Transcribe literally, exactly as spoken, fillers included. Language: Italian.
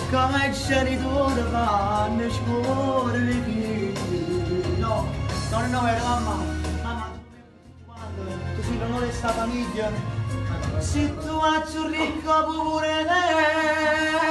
come genitore fanno scuole di chi. No, non è vero mamma, mamma tu quando tu fai l'onore sta famiglia, se tu faccio ricco pure te.